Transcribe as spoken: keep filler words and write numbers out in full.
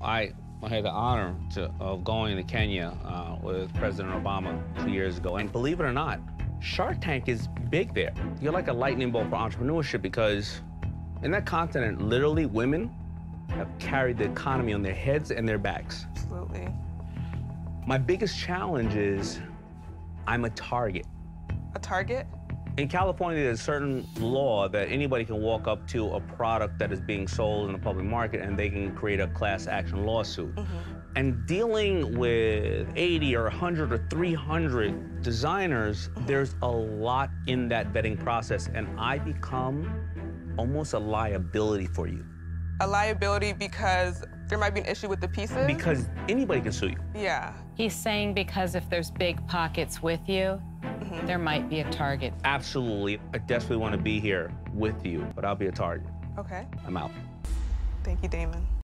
I, I had the honor to, of going to Kenya uh, with President Obama two years ago. And believe it or not, Shark Tank is big there. You're like a lightning bolt for entrepreneurship because in that continent, literally women have carried the economy on their heads and their backs. Absolutely. My biggest challenge is I'm a target. A target? In California, there's a certain law that anybody can walk up to a product that is being sold in the public market and they can create a class action lawsuit. Mm-hmm. And dealing with eighty or one hundred or three hundred designers, Mm-hmm. there's a lot in that vetting process, and I become almost a liability for you. A liability because there might be an issue with the pieces? Because anybody can sue you. Yeah. He's saying because if there's big pockets with you, Mm-hmm. there might be a target. Absolutely. I desperately want to be here with you, but I'll be a target. Okay. I'm out. Thank you, Damon.